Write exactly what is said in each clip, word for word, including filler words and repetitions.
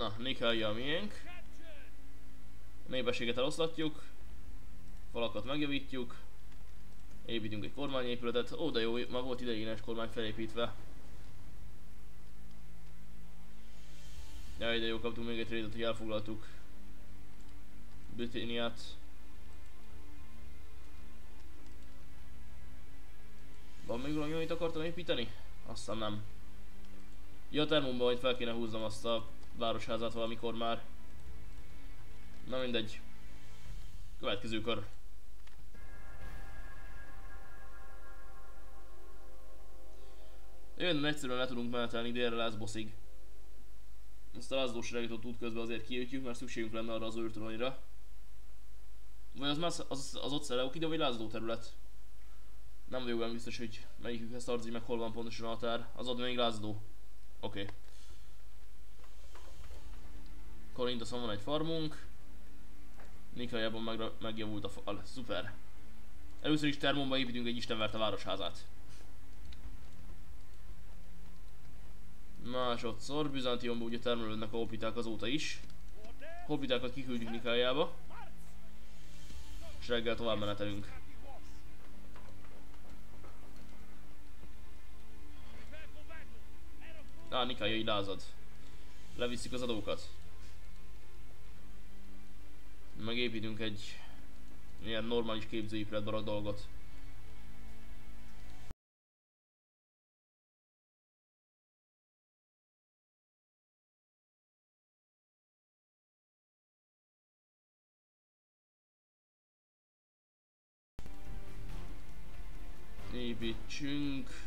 Na, Nikaia a miénk. Népességet eloszlatjuk. Falakat megjavítjuk. Építünk egy kormányépületet. Ó, de jó, már volt ideiglenes kormány felépítve. Jaj, de jó, kaptunk még egy trédet, hogy elfoglaltuk Britanniát. Van még valami, amit akartam építeni? Aztán nem. Ja, Termonban majd fel kéne húznom azt a városházát valamikor már. Na mindegy. Következő kör. Jön, egyszerűen le tudunk menetelni délre Lesboszig. Ezt a László sereget útközben azért kiütjük, mert szükségünk lenne arra az őrtoronira. Vagy az, az, az, az ott Szeleukida, vagy László terület? Nem vagyok olyan biztos, hogy melyikükhez tartozik, meg hol van pontosan a határ. Az ott még László. Oké. Okay. Korinthoson van egy farmunk. Nikaiában meg, megjavult a fal. Szuper. Először is Termonba építünk egy istenverte városházát. Másodszor Bizántionban ugye termelődnek a hoppiták azóta is. Hoppitákat kiküldjük Nikaiába. És reggel tovább menetelünk. Á, Nikaia így lázad. Leviszik az adókat. Megépítünk egy ilyen normális képzőépület barag dolgot. Építsünk.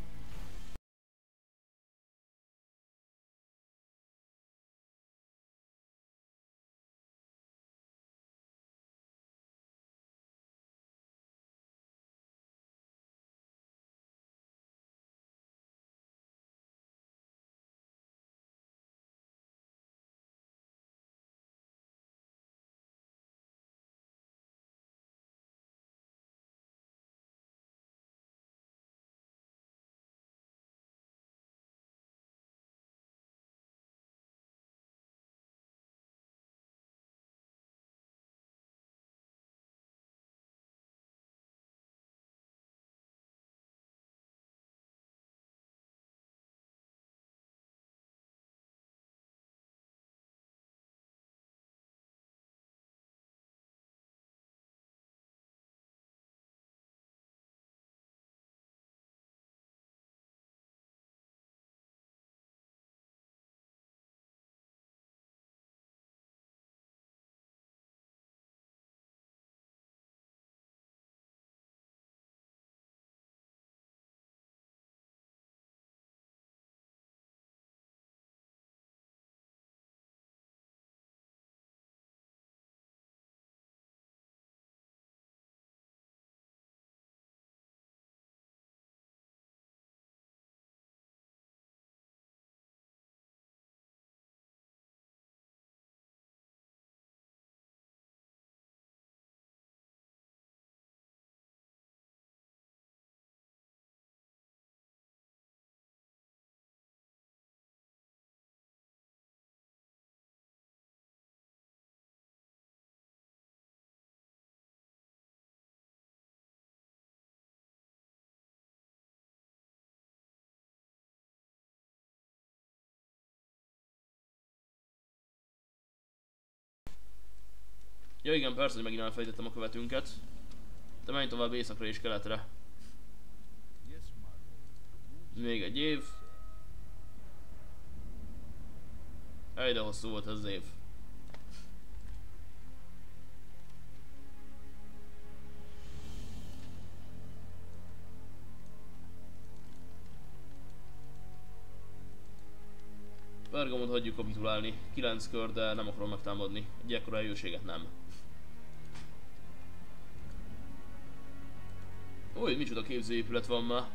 Ja igen, persze, hogy megint elfejtettem a követünket. De menj tovább északra és keletre. Még egy év. Ejde hosszú volt ez az év. Pergamont hagyjuk kapitulálni. kilenc kör, de nem akarom megtámadni. Egy ekkora erőséget nem. Új, micsoda képzőépület van már.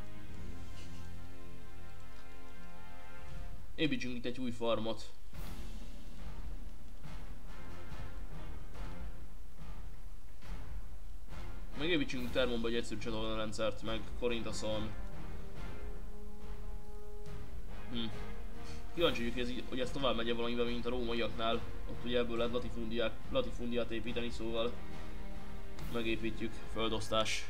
Építsünk itt egy új farmot. Megépítsünk Termonba egy egyszerű csatornarendszert, meg Korinthoson. Hm. Kíváncsi vagyok, hogy ez, így- hogy ez tovább megy valamivel, mint a rómaiaknál. Ott ugye ebből lehet latifundiát, latifundiát építeni, szóval megépítjük, földosztás.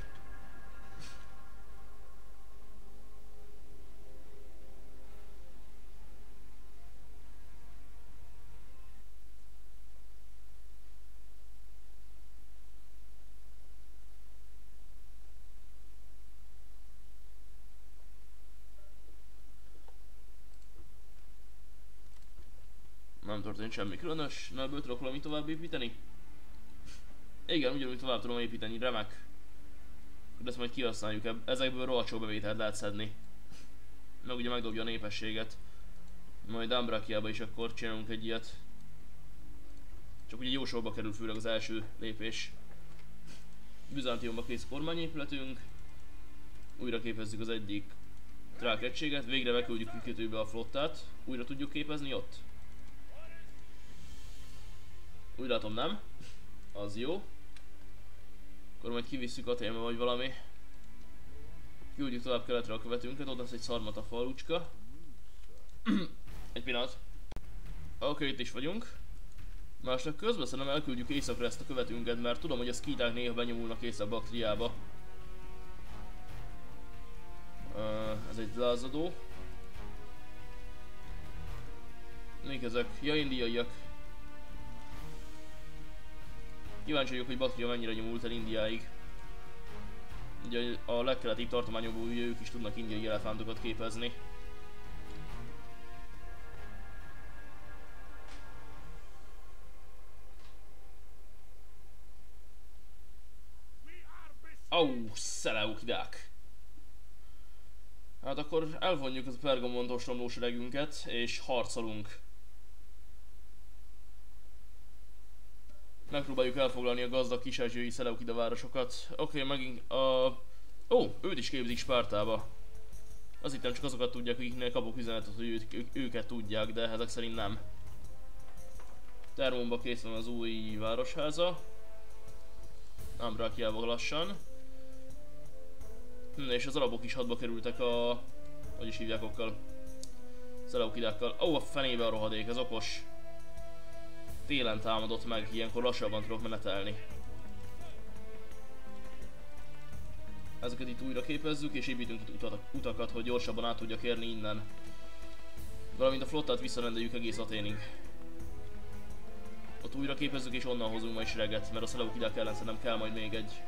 Nem történt semmi különös, na ebből tudok valamit tovább építeni? Igen, ugyanúgy tovább tudom építeni, remek. De ezt majd kihasználjuk, eb- ezekből rohadt sok bevételt lehet szedni. Meg ugye megdobja a népességet. Majd Ambrakiába is akkor csinálunk egy ilyet. Csak ugye jó sorba kerül főleg az első lépés. Bizántiumba kész kormányépületünk. Újra képezzük az egyik trák egységet, végre beküldjük kikötőbe a flottát. Újra tudjuk képezni ott? Úgy látom nem. Az jó. Akkor majd kivisszük Athénba vagy valami. Küldjük tovább keletre a követőnket, ott lesz egy szarmata falucska. Egy pillanat. Oké, okay, itt is vagyunk. Másnak közben szerintem elküldjük északra ezt a követőnket, mert tudom, hogy a szkíták néha benyomulnak Észak-Baktriába. Uh, ez egy lázadó. Mik ezek? Ja, indiaiak. Kíváncsi vagyok, hogy Baktria mennyire nyomult el Indiáig. Ugye a legkeletibb tartományokból ugye ők is tudnak indiai elefántokat képezni. Au, oh, Szeleukidák! Hát akkor elvonjuk az Pergamont ostromló seregünket és harcolunk. Megpróbáljuk elfoglalni a gazdag kis-ázsiai Szeleukida városokat. Oké, okay, megint a... Ó, oh, őt is képzik Spártába. Azt hittem csak azokat tudják, akiknél kapok üzenetet, hogy őt, ő, őket tudják, de ezek szerint nem. Termonba kész van az új városháza. Ambrakiába lassan. Hm, és az arabok is hadba kerültek a... Hogy is hívják okkal? Szeleukidákkal. Ó, oh, a fenébe a rohadék, ez okos. Télen támadott meg, ilyenkor lassabban tudok menetelni. Ezeket itt újra képezzük és építünk itt utat, utakat, hogy gyorsabban át tudjak érni innen. Valamint a flottát visszarendeljük egész Athénig. Ott újra képezzük és onnan hozunk majd sereget, mert a Szeleukidák ellen szerintem kell majd még egy.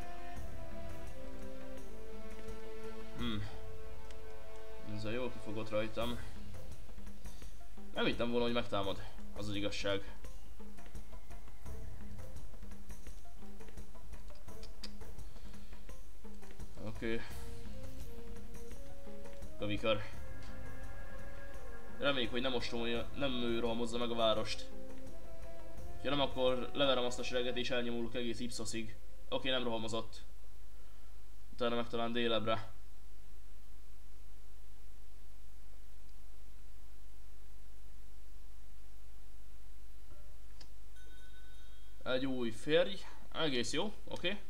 Hmm. Ezzel jól kifogott rajtam. Nem hittem volna, hogy megtámad. Az az igazság. Oké. Okay. Kavikar. Reméljük, hogy nem ostromolja, nem ő rohamozza meg a várost. Ha nem, akkor leverem azt a sereget és elnyomulok egész Ipsoszig. Oké, okay, nem rohamozott. Utána meg talán délebre. Egy új férj. Egész jó, oké. Okay.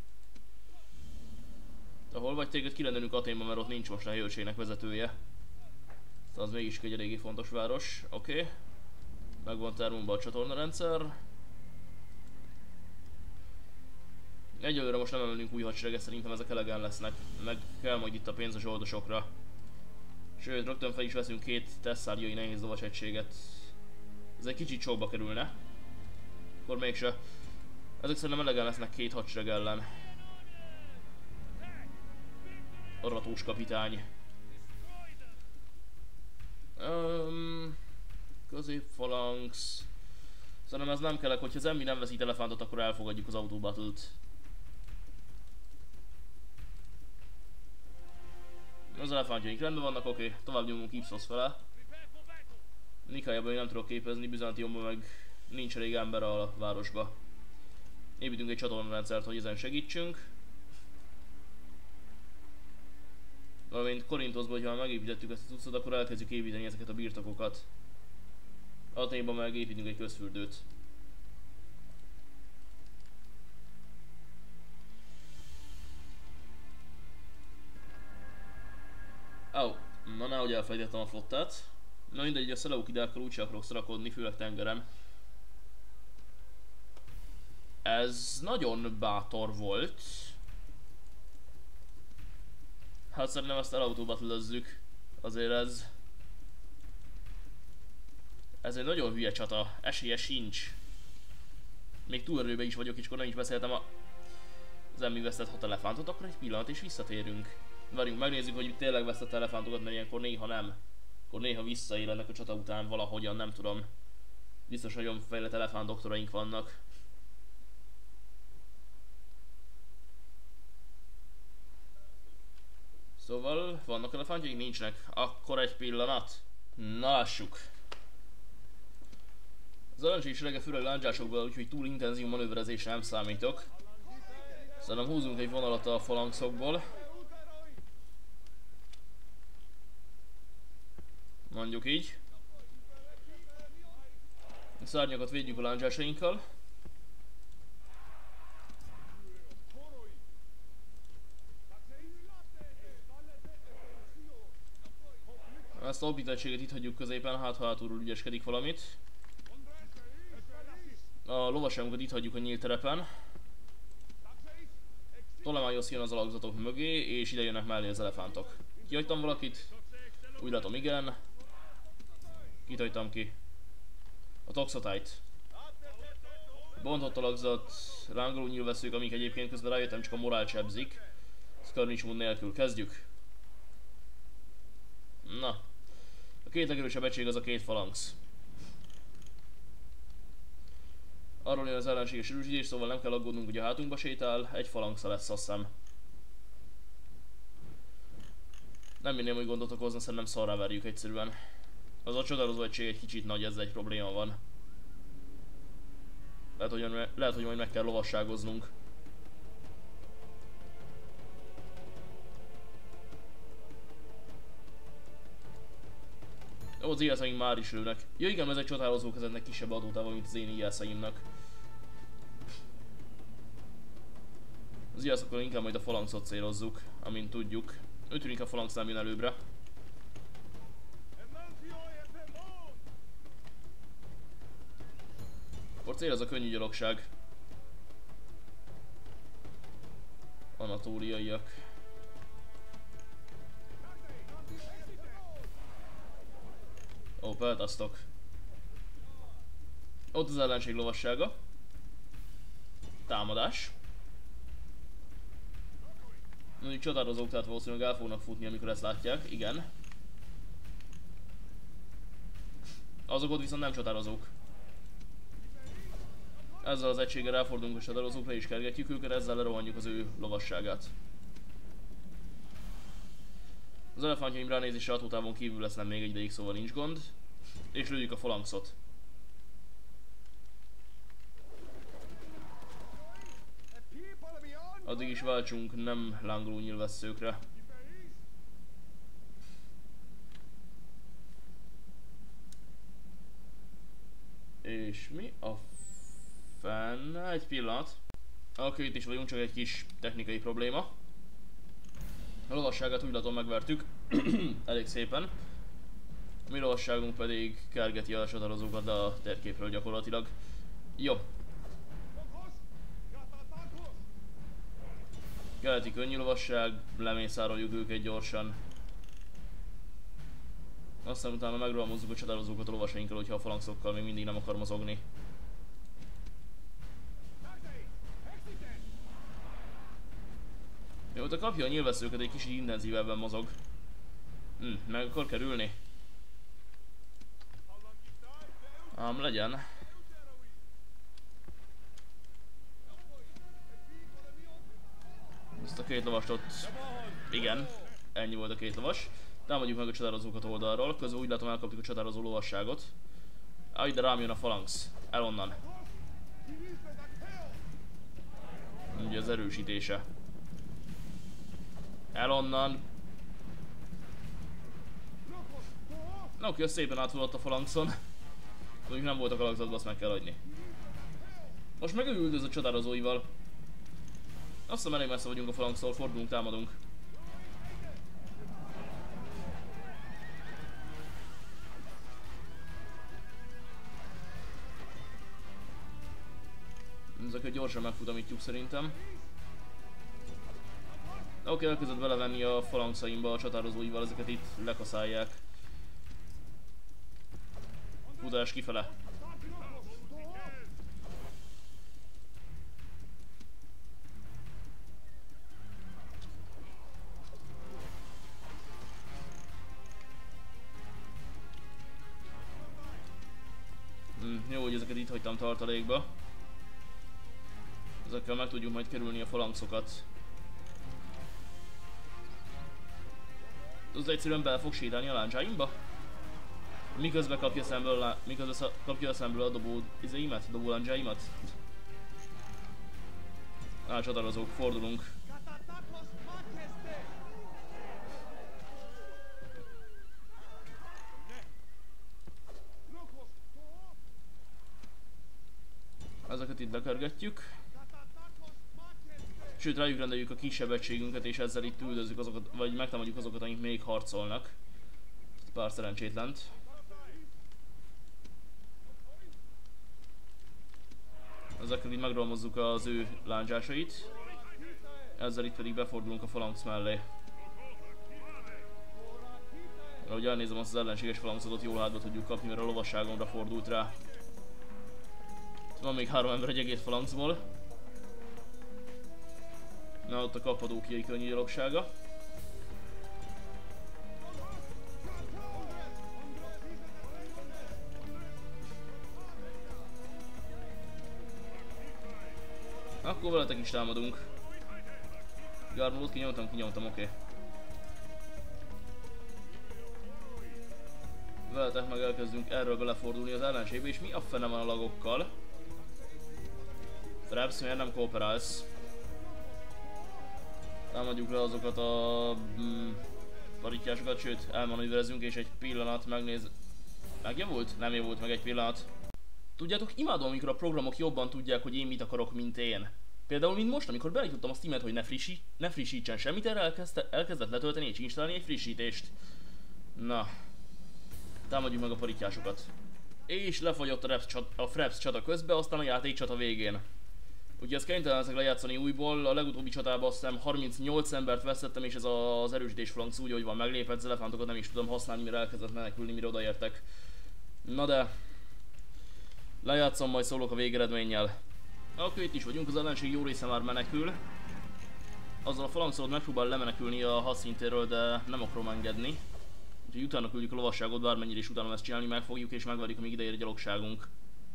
De hol vagy, téged kirendelünk Athénba, mert ott nincs most a helyőrségnek vezetője. Az mégis egy eléggé fontos város, oké. Okay. Megvan Termonban a csatornarendszer. Egyelőre most nem emelünk új hadsereget, szerintem ezek elegen lesznek. Meg kell majd itt a pénz a zsoldosokra. Sőt, rögtön fel is veszünk két tesszáriai nehéz lovas egységet. Ez egy kicsit sokba kerülne. Akkor mégse. Ezek szerintem elegen lesznek két hadsereg ellen. Aratós kapitány. Um, Középfalanx. Szerintem ez nem kellek, hogyha az emmi nem veszít elefántot, akkor elfogadjuk az autobattle-t. Az elefántjaink rendben vannak, oké, okay. Tovább nyomunk Ipsos fele. Nikájában még nem tudok képezni, Bizántiumban meg nincs elég ember a városba. Építünk egy csatornarendszert, hogy ezen segítsünk. Valamint Korintoszban, hogyha már megépítettük ezt a cuccot, akkor elkezdjük építeni ezeket a birtokokat. Athénban meg építünk egy közfürdőt. Ó, oh, na nehogy elfelejtettem a flottát. Na mindegy, a szeleukidákkal úgyse akarok szarakodni, főleg tengeren. Ez nagyon bátor volt. Hát szerintem ezt elautóba lőzzük. Azért ez... Ez egy nagyon hülye csata, esélye sincs. Még túlerőben is vagyok, és akkor nem is beszéltem a... az emmi vesztett hat elefántot, akkor egy pillanat és visszatérünk. Várjunk, megnézzük, hogy tényleg vesztett elefántokat, mert ilyenkor néha nem. Akkor néha visszaélenek a csata után valahogyan, nem tudom. Biztos nagyon fejlett elefánt doktoraink vannak. Szóval, vannak elefántjaink? Nincsnek. Akkor egy pillanat. Na lássuk. Az ellenség serege főleg lándzsásokból, úgyhogy túl intenzív manőverezésre nem számítok. Szerintem húzunk egy vonalat a falanxokból. Mondjuk így. A szárnyakat védjük a lándzsásainkkal. Ezt a hobbitegységet itt hagyjuk középen, hát ha hátulról ügyeskedik valamit. A lovaságunkat itt hagyjuk a nyílt terepen. Ptolemaiosz jön az alakzatok mögé, és ide jönnek mellé az elefántok. Kihagytam valakit? Úgy látom, igen. Kit hagytam ki? A Toxotyte. Bontott alakzat, rángoló nyílveszők, amik egyébként közben rájöttem csak a morál csebzik. Skirmish mód nélkül kezdjük. Na. A két legerősebb egység az a két falanx. Arról jön az ellenséges erősítés, szóval nem kell aggódnunk, hogy a hátunkba sétál, egy falanxa lesz, azt hiszem. Nem minném, hogy gondot okozna, szerintem szarrá verjük egyszerűen. Az a csodálkozó egység egy kicsit nagy, ez egy probléma van. Lehet, hogy, lehet, hogy majd meg kell lovasságoznunk. Ó, az ijeszeink már is lőnek. Ja igen, ezek csatározók, ezeknek kisebb adótával, mint az én ijeszeimnek. Az ijeszokkal inkább majd a falanxot célozzuk, amint tudjuk. Úgy tűnik a falanx nem jön előbbre. Akkor cél az a könnyű gyalogság. Anatóliaiak. Ó, feltasztok. Ott az ellenség lovassága. Támadás. Mondjuk csatározók, tehát valószínűleg el fognak futni, amikor ezt látják. Igen. Azok ott viszont nem csatározók. Ezzel az egységgel elfordulunk a csatározókra és kergetjük őket, ezzel lerohanjuk az ő lovasságát. Az elefántjaim ránézésre hatótávon kívül lesz nem még egy ideig, szóval nincs gond. És lőjük a falanxot. Addig is váltsunk nem lángoló nyílvesszőkre. És mi a fenn? Egy pillanat. Oké, itt is vagyunk, csak egy kis technikai probléma. A lovasságát úgy látom megvertük. Elég szépen. A mi lovasságunk pedig kergeti a csatározókat a térképről gyakorlatilag. Jó. Keleti könnyű lovasság, lemészároljuk őket gyorsan. Aztán utána megrohamozzuk a csatározókat a lovasainkkal, hogyha a falanxokkal még mindig nem akar mozogni. Mióta kapja a nyílvesszőket, egy kicsit intenzívebben mozog. Hm, meg akar kerülni. Ám legyen. Ezt a két lovast ott... Igen, ennyi volt a két lovas. Támadjuk meg a csatározókat oldalról, közben úgy látom elkapjuk a csatározó lovasságot. Á, ide rám jön a falanx. El onnan. Ugye az erősítése. El onnan. Na oké, az szépen átfutott a falanxon. Mondjuk nem voltak alakzatban, azt meg kell adni. Most meg ő üldöz a csatározóival. Azt hiszem elég messze vagyunk a falanxtól, fordulunk, támadunk. őket gyorsan megfutamítjuk szerintem. Oké, okay, elkezdett belevenni a falanxaimba a csatározóival, ezeket itt lekaszálják. Futás kifele. Hm, jó, hogy ezeket itt hagytam tartalékba. Ezekkel meg tudjuk majd kerülni a falanxokat. Az egyszerűen bele fog sétálni a láncsáimba? Miközben kapja szemből a, miközben kapja szemből a dobó izéimet, dobó láncsáimat? Á, csatározók, fordulunk. Ezeket itt bekörgetjük. Sőt, rájuk rendeljük a kisebb egységünket, és ezzel itt üldözzük azokat, vagy megtámadjuk azokat, akik még harcolnak. Pár szerencsétlent. Ezekkel így megrohamozzuk az ő lándzsásait. Ezzel itt pedig befordulunk a falanx mellé. Ahogy elnézem, azt az ellenséges falanxot jól hátba tudjuk kapni, mert a lovasságomra fordult rá. Van még három ember egy egész falanxból. Na, ott a kappadókiai könnyű gyalogsága. Akkor veletek is támadunk. Gármolót kinyomtam, kinyomtam, oké. Okay. Veletek meg elkezdünk erről belefordulni az ellenségbe, és mi a fene van a lagokkal? Fraps, miért nem kooperálsz? Támadjuk le azokat a mm, parittyásokat, sőt elmanőverezünk, és egy pillanat megnéz... Megjavult? Nem javult meg egy pillanat. Tudjátok, imádom, amikor a programok jobban tudják, hogy én mit akarok, mint én. Például, mint most, amikor beállítottam a Steamet, hogy ne, frissi, ne frissítsen semmit, erre elkezdte, elkezdett letölteni és installálni egy frissítést. Na. Támadjuk meg a parittyásokat. És lefagyott a, Reps csat, a Fraps csata közben, aztán a játék csata végén. Úgyhogy ezt kénytelen leszek lejátszani újból, a legutóbbi csatában azt hiszem harmincnyolc embert vesztettem, és ez az erősítés flanx úgy, hogy van meglépett, az elefántokat nem is tudom használni, mire elkezdett menekülni, mire odaértek. Na de... Lejátszom, majd szólok a végeredménnyel. Akkor itt is vagyunk, az ellenség jó része már menekül. Azzal a falanxolót megpróbál lemenekülni a hadszintéről, de nem akarom engedni. Úgyhogy utána küldjük a lovasságot, bármennyire is utána ezt csinálni, megfogjuk és megverjük, amíg ideér a gyalogságunk.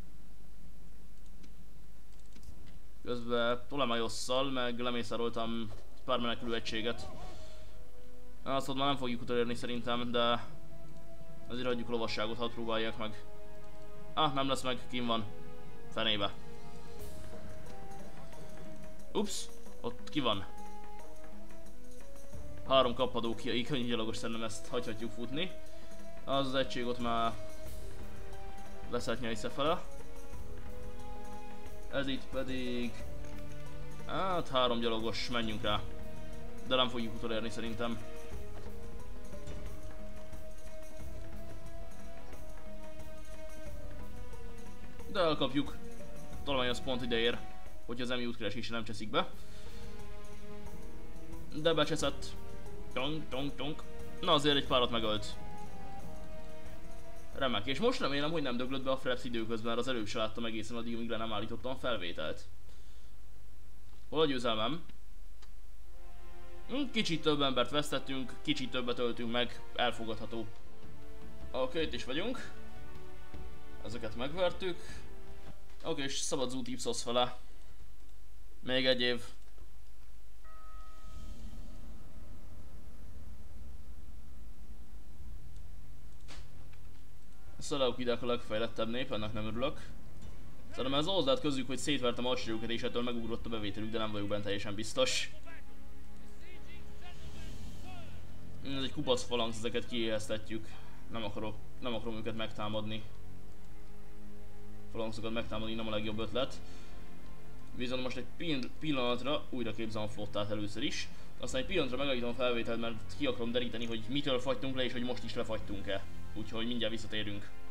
Közben Ptolemaiosszal meg lemészároltam pár menekülő egységet. Azt ott már nem fogjuk utolérni szerintem, de azért hagyjuk a lovasságot, hadd próbálják meg. Ah, nem lesz meg, kim van. Fenébe. Ups, ott ki van. Három kappadókiai könnyű gyalogos, szerintem ezt hagyhatjuk futni. Az az egység ott már leszállt nyelszefele. Ez itt pedig... Hát három gyalogos, menjünk rá. De nem fogjuk utolérni szerintem. De elkapjuk. Talán az pont ide ér, hogy az emi útkeresése nem cseszik be. De becseszett. Tonk, tonk, tonk. Na azért egy párat megölt. Remek, és most remélem, hogy nem döglött be a Fraps időközben, mert az előbb se láttam egészen addig, amíg le nem állítottam a felvételt. Hol a győzelmem? Kicsit több embert vesztettünk, kicsit többet öltünk meg, elfogadható. Oké, itt is vagyunk. Ezeket megvertük. Oké, és szabad zút Ipsos fele. Még egy év. A Szeleukidák a legfejlettebb nép, ennek nem örülök. Szerintem ez az lehet közük, hogy szétvertem a hadseregüket és ettől megugrott a bevételük, de nem vagyok benne teljesen biztos. Ez egy kupac falanx, ezeket kiéheztetjük. Nem akarok, nem akarom őket megtámadni. Falanxokat megtámadni nem a legjobb ötlet. Viszont most egy pillanatra újra képzem a flottát először is. Aztán egy pillanatra megállítom a felvételt, mert ki akarom deríteni, hogy mitől fagytunk le és hogy most is lefagytunk-e. Úgyhogy mindjárt visszatérünk.